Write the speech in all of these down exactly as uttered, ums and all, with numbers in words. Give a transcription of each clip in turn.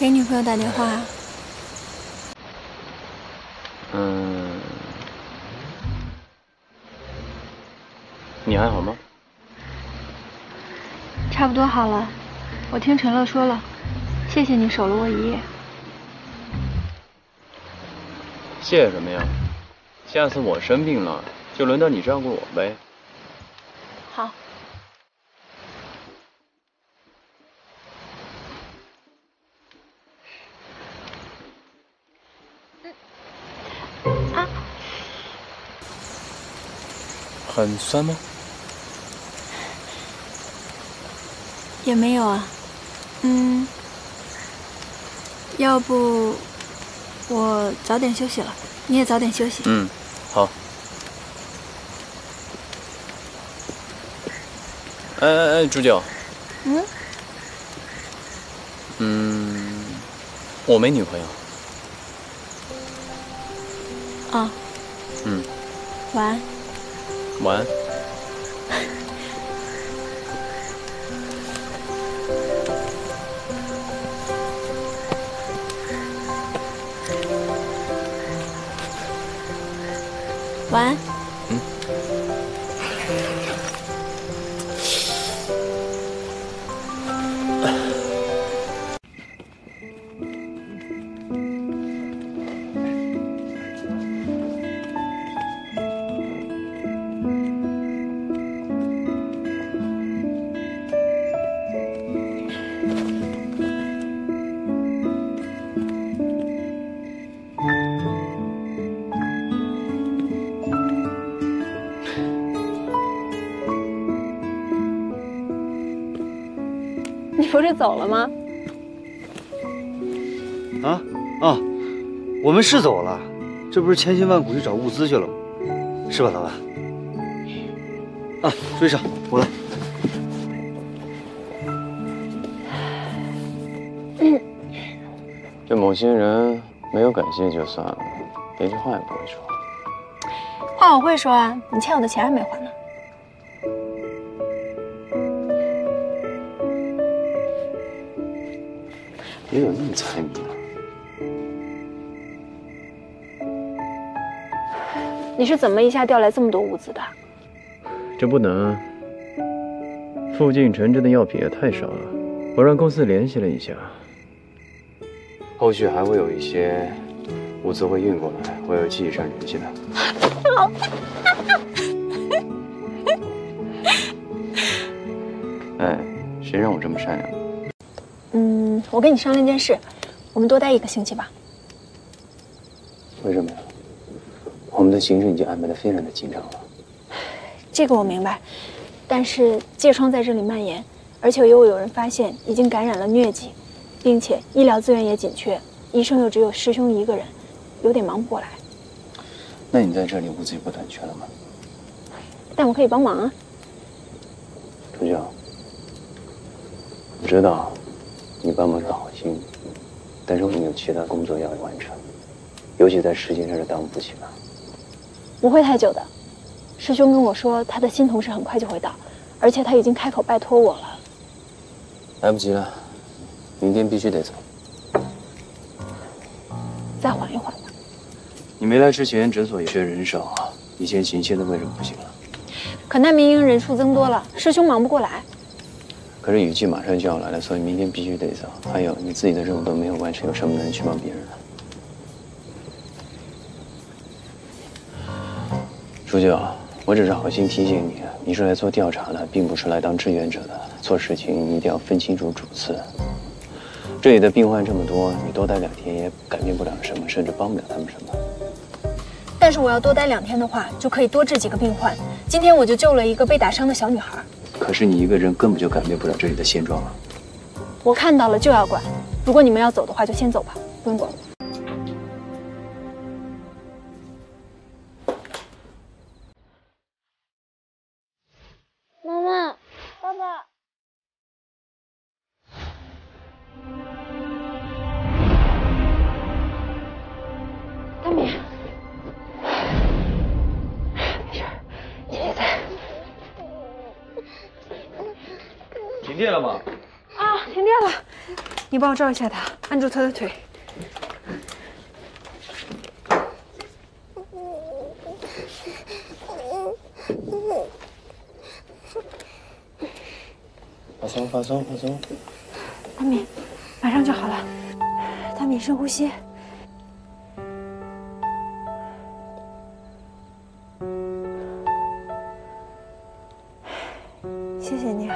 给女朋友打电话。 嗯，你还好吗？ 差不多好了。我听陈乐说了，谢谢你守了我一夜。 谢谢什么呀？下次我生病了，就轮到你照顾我呗。 好。啊。 很酸吗？ 也没有啊。嗯，要不我早点休息了，你也早点休息。 嗯，好。哎哎哎，朱九。 嗯。 嗯，我没女朋友。 啊。 嗯。 晚安。 晚安。 晚安。 嗯。 你不是走了吗？ 啊啊，我们是走了，这不是千辛万苦去找物资去了吗？是吧，老板？啊，追上我来。 嗯，这某些人没有感谢就算了，连句话也不会说。 话我会说啊，你欠我的钱还没还呢。 你怎么那么财迷呢？ 你是怎么一下调来这么多物资的？ 这不能，附近城镇的药品也太少了，我让公司联系了一下，后续还会有一些物资会运过来，我有记忆上联系的。 老哎，谁让我这么善良？ 嗯，我跟你商量件事，我们多待一个星期吧。 为什么呀？我们的行程已经安排得非常的紧张了。 这个我明白，但是疥疮在这里蔓延，而且又有人发现已经感染了疟疾，并且医疗资源也紧缺，医生又只有师兄一个人，有点忙不过来。 那你在这里物资也不短缺了吗？ 但我可以帮忙啊。 朱教，我知道你帮忙是好心，但是你有其他工作要完成，尤其在时间上是耽误不起了。 不会太久的，师兄跟我说他的新同事很快就会到，而且他已经开口拜托我了。 来不及了，明天必须得走。 再缓一缓吧。 你没来之前，诊所也缺人手，你先行，现在为什么不行了？ 可难民营人数增多了，师兄忙不过来。 可是雨季马上就要来了，所以明天必须得走。还有你自己的任务都没有完成，有什么能去帮别人呢？朱九，我只是好心提醒你，你是来做调查的，并不是来当志愿者的。做事情一定要分清楚主次。这里的病患这么多，你多待两天也改变不了什么，甚至帮不了他们什么。 但是我要多待两天的话，就可以多治几个病患。今天我就救了一个被打伤的小女孩。 可是你一个人根本就改变不了这里的现状啊！ 我看到了就要管。如果你们要走的话，就先走吧，不用管我。 妈妈，爸爸。 大米，没事，姐姐在。 停电了吗？ 啊， 停电了，你帮我照一下他，按住他的腿。 放松，放松，放松。 大米，马上就好了。大米，深呼吸。谢谢你啊。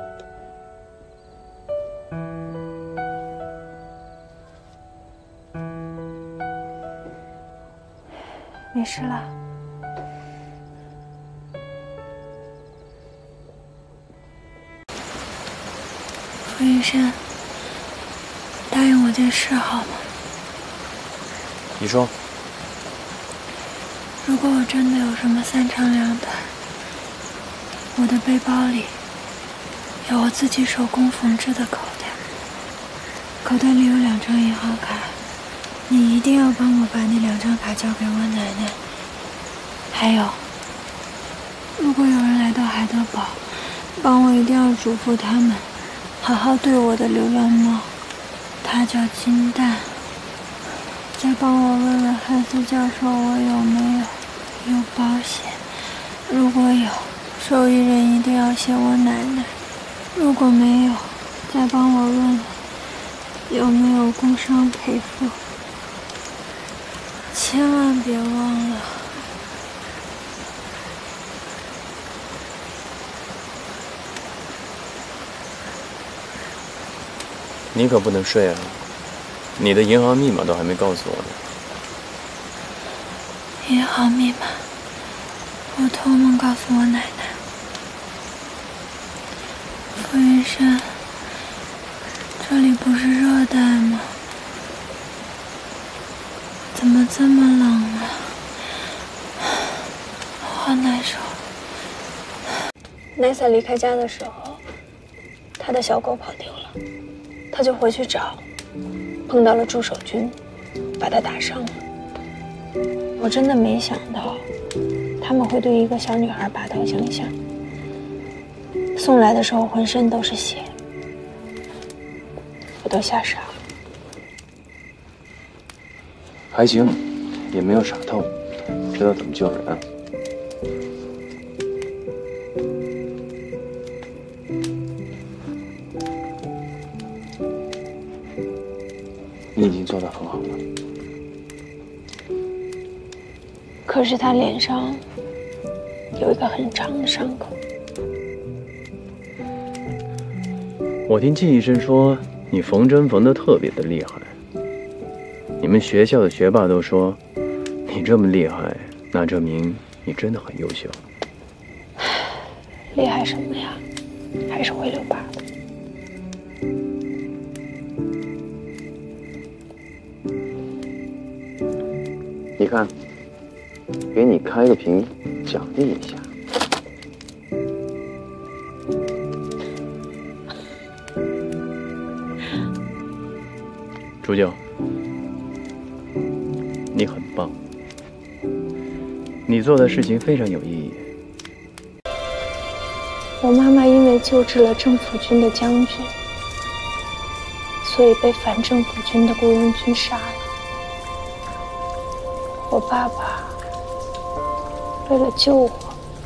没事了。傅云山，答应我件事好吗？ 你说。 如果我真的有什么三长两短，我的背包里有我自己手工缝制的口袋，口袋里有两张银行卡，你一定要帮我把那两张卡交给我奶奶。还有，如果有人来到海德堡，帮我一定要嘱咐他们，好好对我的流浪猫，它叫金蛋。再帮我问问汉斯教授，我有没有有保险？如果有，受益人一定要写我奶奶；如果没有，再帮我问问有没有工伤赔付。千万别忘了。 你可不能睡啊！你的银行密码都还没告诉我呢。 银行密码，我托梦告诉我奶奶。傅云山，这里不是热带吗？怎么这么冷啊？我好难受。奈萨离开家的时候，他的小狗跑丢了，他就回去找，碰到了驻守军，把他打伤了。我真的没想到，他们会对一个小女孩拔刀相向。送来的时候浑身都是血，我都吓傻了。 还行，也没有傻透，知道怎么救人啊。你已经做得很好了。 可是他脸上有一个很长的伤口。 我听季医生说，你缝针缝得特别的厉害。你们学校的学霸都说，你这么厉害，那证明你真的很优秀。 厉害什么呀？还是会留疤的。 你看，给你开个瓶，奖励一下。楚九，你很棒，你做的事情非常有意义。 我妈妈因为救治了政府军的将军，所以被反政府军的雇佣军杀了。我爸爸为了救我，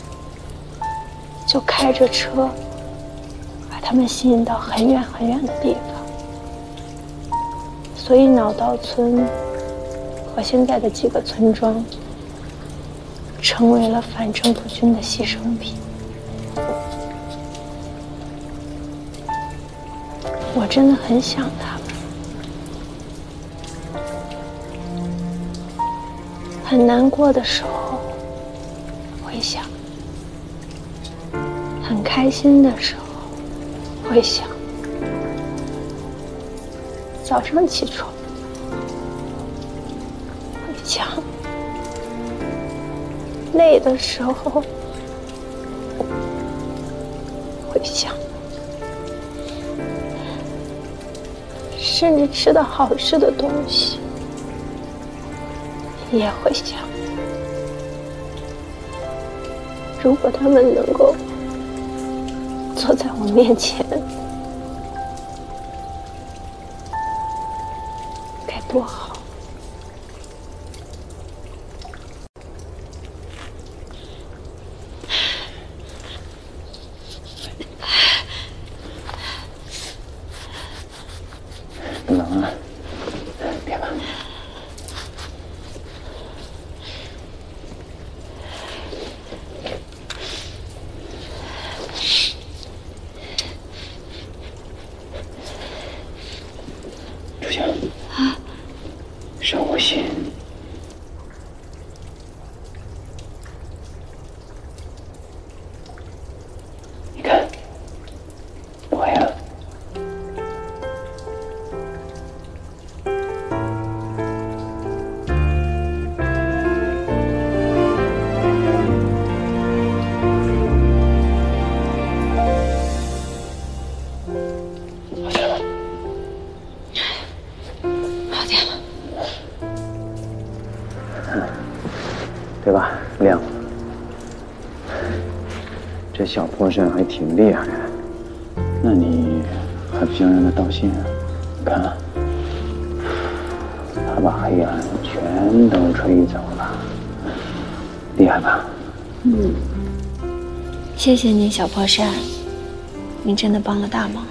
就开着车把他们吸引到很远很远的地方。所以脑道村和现在的几个村庄成为了反政府军的牺牲品。我真的很想他们，很难过的时候会想，很开心的时候会想。早上起床会想，累的时候会想，甚至吃到好吃的东西也会想。如果他们能够坐在我面前， 多好。 不冷啊？别吧。初夏。啊。深呼吸。你看，不黑了。 对吧？亮了。这小破扇还挺厉害的，那你还不想让他道谢啊？看啊，他把黑暗全都吹走了，厉害吧？ 嗯，谢谢你，小破扇，你真的帮了大忙了。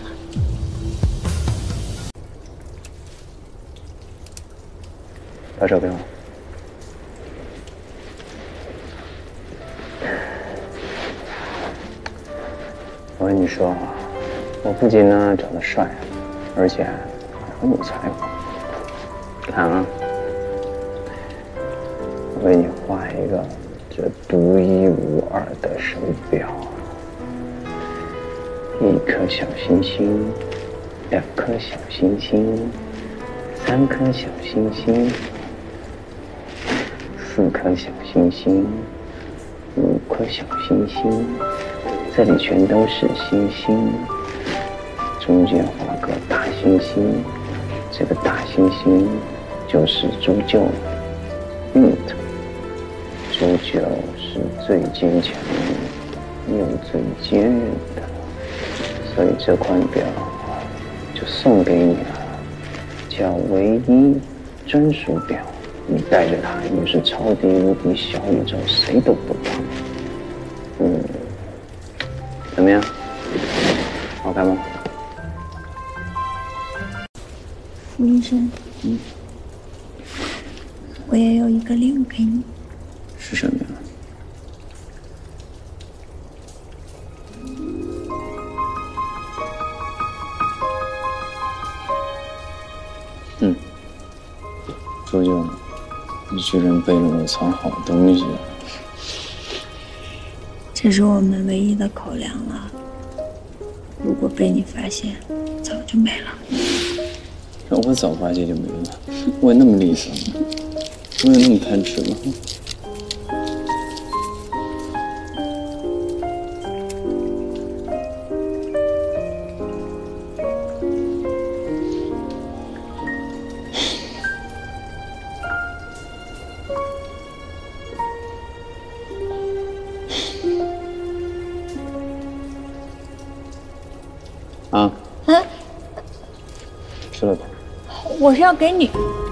把手给我。 我跟你说，我不仅呢长得帅，而且还很有才华。看啊，我为你画一个这独一无二的手表，一颗小星星，两颗小星星，三颗小星星，四颗小星星，五颗小星星。 这里全都是星星，中间画个大星星，这个大星星就是猪臼 ，meat。猪臼是最坚强又最坚韧的，所以这款表就送给你了，叫唯一专属表。你带着它，你是超级无敌小宇宙，谁都不怕。嗯。 怎么样？好看吗？ 傅医生， 嗯， 我也有一个礼物给你。 是什么呀？嗯，周舅，你居然背了我藏好东西。 这是我们唯一的口粮了，如果被你发现，早就没了。 让我早发现就没了，我有那么吝啬吗？我有那么贪吃吗？啊， 嗯， 吃了吧。 我是要给你。